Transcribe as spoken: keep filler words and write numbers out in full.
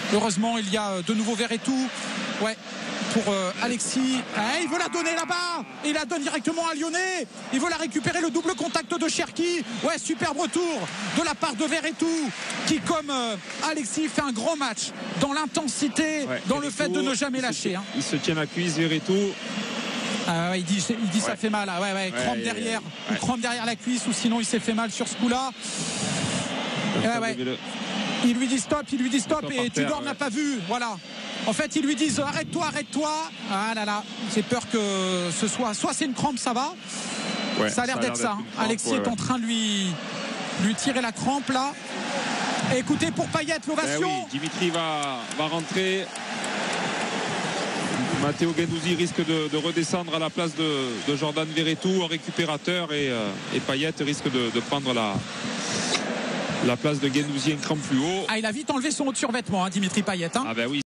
Heureusement, il y a de nouveau Verretou. Ouais. Pour euh, Alexis, ah, il veut la donner là-bas, il la donne directement à Lyonnais, il veut la récupérer, le double contact de Cherki. Ouais, superbe retour de la part de Verretou qui, comme euh, Alexis, fait un grand match dans l'intensité, ouais, dans Verretou, le fait de ne jamais lâcher. Il se, hein. il se tient la cuisse, Verretou. Ah ouais, il dit, il dit ouais. Ça fait mal, ouais, ouais, ouais crampe ouais, derrière, ouais. crampe derrière la cuisse, ou sinon il s'est fait mal sur ce coup-là. Ouais, ouais. Il lui dit stop, il lui dit stop, et Tudor n'a pas vu, voilà. En fait, ils lui disent arrête-toi, arrête-toi. Ah là là, j'ai peur que ce soit. Soit c'est une crampe, ça va. Ouais, ça a l'air d'être ça. Hein. Alexis ouais, est ouais. en train de lui, lui tirer la crampe là. Et écoutez, pour Payet, l'ovation. Ben oui, Dimitri va, va rentrer. Matteo Guendouzi risque de, de redescendre à la place de, de Jordan Verretou en récupérateur. Et, euh, et Payet risque de, de prendre la. La place de Guendouzi un cran plus haut. Ah, il a vite enlevé son haut de survêtement, hein, Dimitri Payet. Hein. Ah ben oui.